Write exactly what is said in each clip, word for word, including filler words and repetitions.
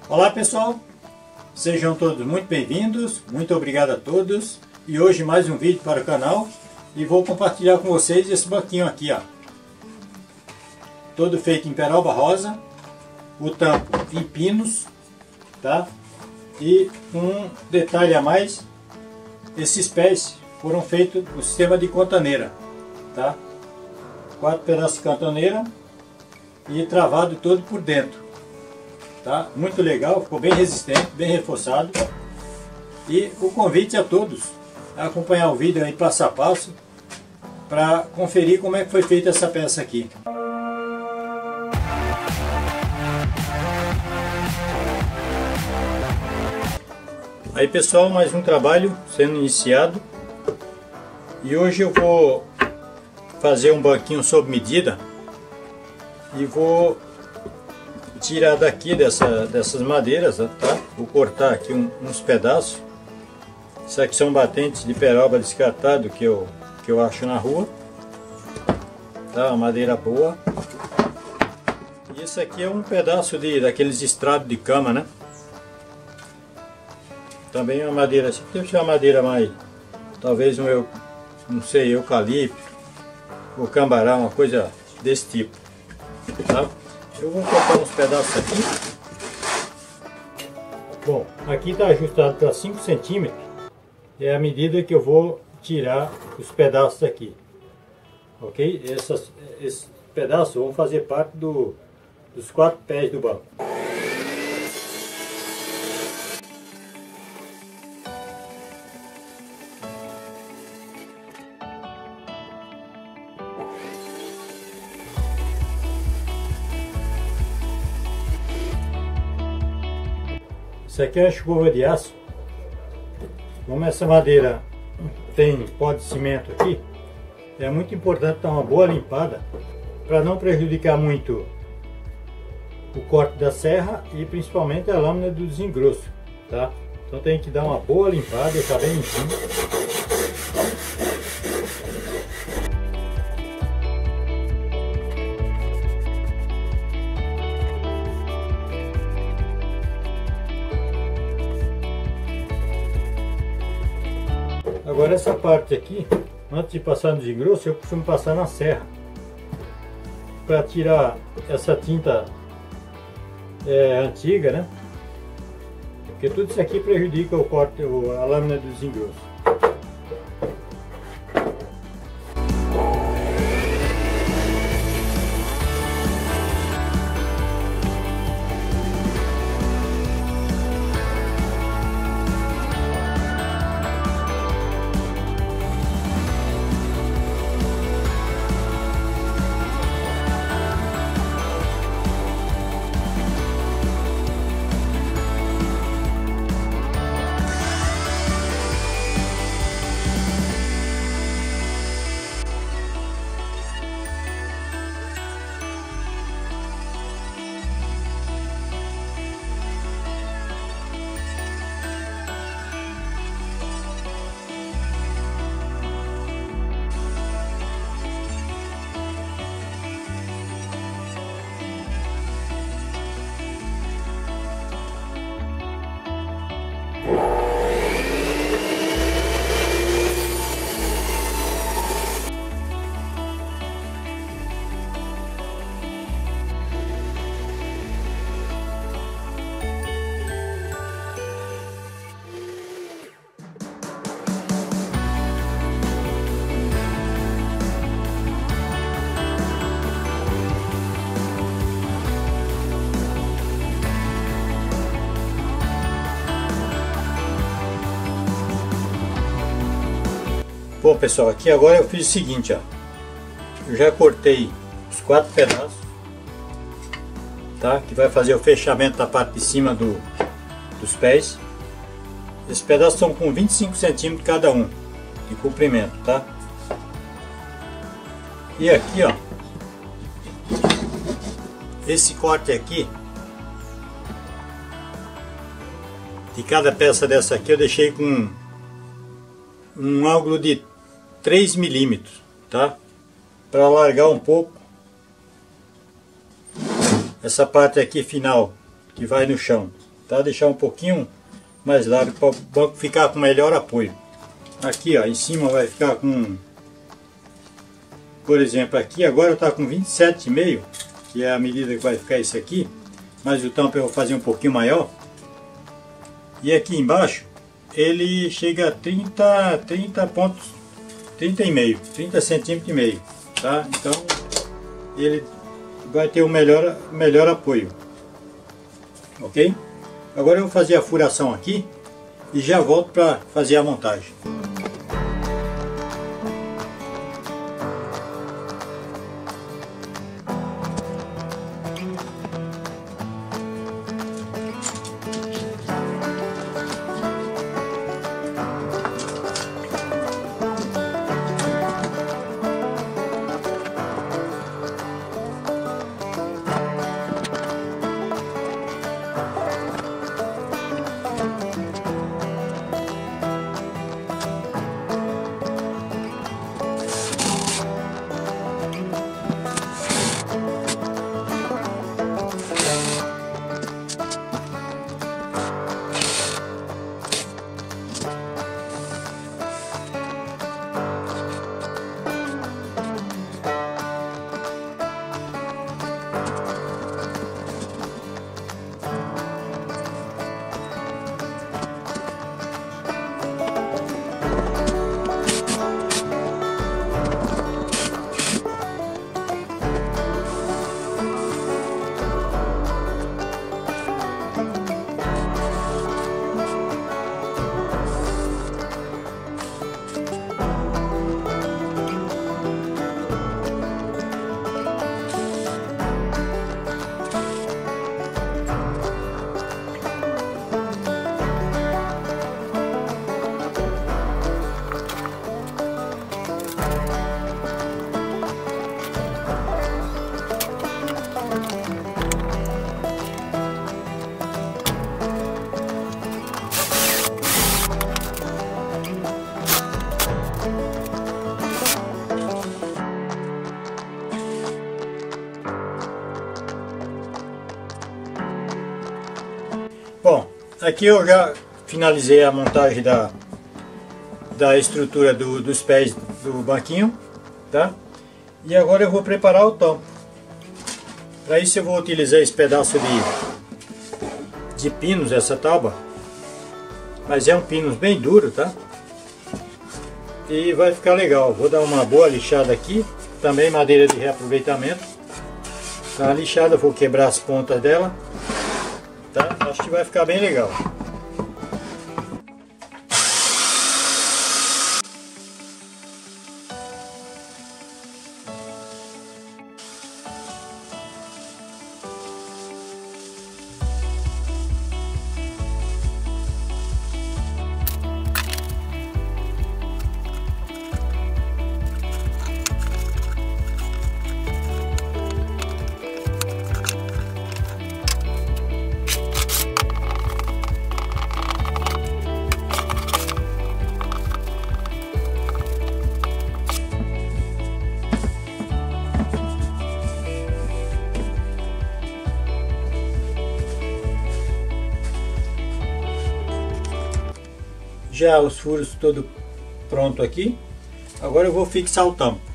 Olá pessoal, sejam todos muito bem-vindos, muito obrigado a todos. E hoje mais um vídeo para o canal e vou compartilhar com vocês esse banquinho aqui, ó. Todo feito em peroba rosa, o tampo em pinos, tá? E um detalhe a mais, esses pés foram feitos no sistema de cantoneira, tá? Quatro pedaços de cantoneira e travado todo por dentro. Tá? Muito legal, ficou bem resistente, bem reforçado. E o convite a todos a acompanhar o vídeo aí passo a passo para conferir como é que foi feita essa peça aqui. Aí pessoal, mais um trabalho sendo iniciado e hoje eu vou fazer um banquinho sob medida e vou tirar daqui dessa, dessas madeiras, tá? Vou cortar aqui um, uns pedaços. Isso aqui são batentes de peroba descartado que eu, que eu acho na rua, tá? Uma madeira boa. E isso aqui é um pedaço de, daqueles estrados de cama, né? Também é uma madeira, assim, deve ser uma madeira mais, talvez um, eu, não sei, eucalipto ou cambará, uma coisa desse tipo, tá? Eu vou cortar uns pedaços aqui. Bom, aqui está ajustado para cinco centímetros. É a medida que eu vou tirar os pedaços aqui. Ok? Essas, esses pedaços vão fazer parte do, dos quatro pés do banco. Isso aqui é a escova de aço. Como essa madeira tem pó de cimento aqui, é muito importante dar uma boa limpada para não prejudicar muito o corte da serra e principalmente a lâmina do desengrosso, tá? Então tem que dar uma boa limpada, deixar bem limpinho. Agora essa parte aqui, antes de passar no desengrosso, eu costumo passar na serra para tirar essa tinta é, antiga, né? Porque tudo isso aqui prejudica o corte, a lâmina do desengrosso. Bom pessoal, aqui agora eu fiz o seguinte, ó. Eu já cortei os quatro pedaços, tá? Que vai fazer o fechamento da parte de cima do, dos pés. Esses pedaços são com vinte e cinco centímetros cada um de comprimento, tá? E aqui, ó, esse corte aqui, de cada peça dessa aqui eu deixei com um ângulo de três milímetros, tá? Para alargar um pouco essa parte aqui final que vai no chão. tá? Deixar um pouquinho mais largo para o banco ficar com melhor apoio. Aqui, ó, em cima vai ficar com, por exemplo, aqui agora está com vinte e sete vírgula cinco, que é a medida que vai ficar isso aqui, mas o tampo eu vou fazer um pouquinho maior. E aqui embaixo ele chega a trinta, trinta pontos, trinta e meio, trinta centímetros e meio, tá? Então ele vai ter um melhor, melhor apoio, ok? Agora eu vou fazer a furação aqui e já volto para fazer a montagem. Bom, aqui eu já finalizei a montagem da, da estrutura do, dos pés do banquinho, tá? E agora eu vou preparar o tampo. Para isso eu vou utilizar esse pedaço de, de pinos, essa tábua, mas é um pinos bem duro, tá? E vai ficar legal. Vou dar uma boa lixada aqui, também madeira de reaproveitamento. Tá lixada, vou quebrar as pontas dela. Tá? Acho que vai ficar bem legal. Já os furos todo pronto aqui. Agora eu vou fixar o tampo.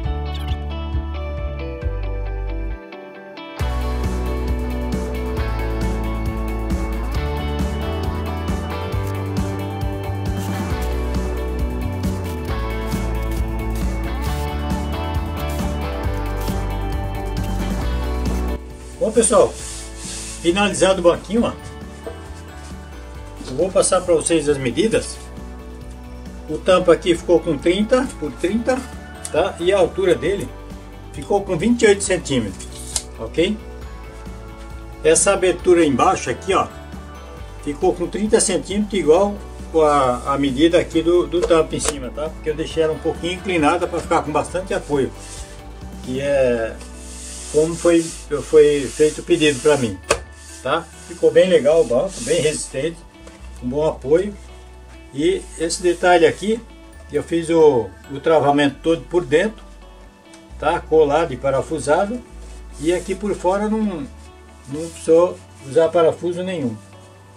Bom pessoal, finalizado o banquinho, ó. Eu vou passar para vocês as medidas. O tampo aqui ficou com trinta por trinta, tá? E a altura dele ficou com vinte e oito centímetros, ok? Essa abertura embaixo aqui, ó, ficou com trinta centímetros, igual a, a medida aqui do, do tampo em cima, tá? Porque eu deixei ela um pouquinho inclinada para ficar com bastante apoio, que é como foi, foi feito o pedido para mim, tá? Ficou bem legal o banco, bem resistente, um bom apoio. E esse detalhe aqui, eu fiz o, o travamento todo por dentro, tá? Colado e parafusado. E aqui por fora não, não precisou usar parafuso nenhum,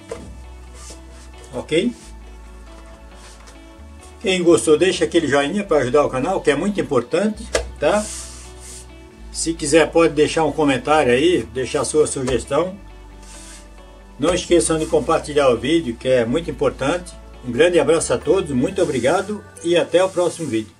ok? Quem gostou, deixa aquele joinha para ajudar o canal, que é muito importante, tá? Se quiser pode deixar um comentário aí, deixar sua sugestão. Não esqueçam de compartilhar o vídeo, que é muito importante. Um grande abraço a todos, muito obrigado e até o próximo vídeo.